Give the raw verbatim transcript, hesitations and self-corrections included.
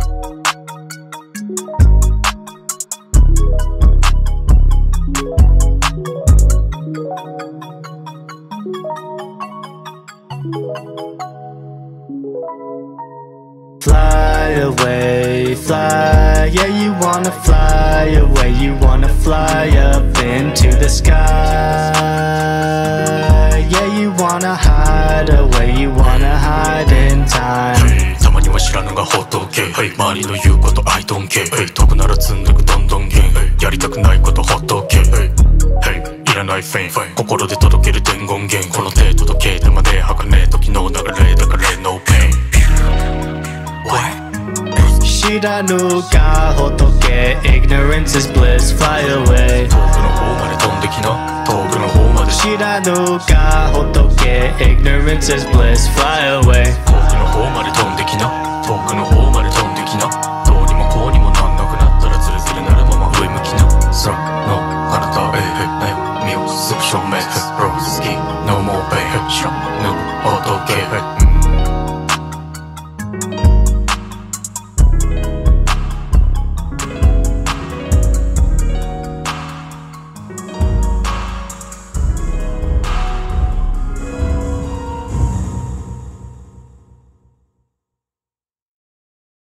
Fly away, fly, yeah you wanna fly away, you wanna fly up into the sky. Yeah you wanna hide away, you wanna hide in time. たまには知らぬが仏、周りの言うこと I don't care。 解くなら積んでくどんどんゲン、やりたくないことほっとけ。いらないフェイン、心で届ける伝言源、この程度時計でまで儚ねえ時の流れだから No pain。 知らぬが仏 Ignorance is bliss, fly away。 遠くの方まで飛んできな、遠くの方まで。 知らぬが仏 Ignorance is bliss, fly away。 遠くの方まで飛んできな、遠くの方まで飛んできな。どうにもこうにもなんなくなったらズルズルなるまま上向きな。空の彼方へ悩みをすぐ証明。Broski no more pain。知らぬ仏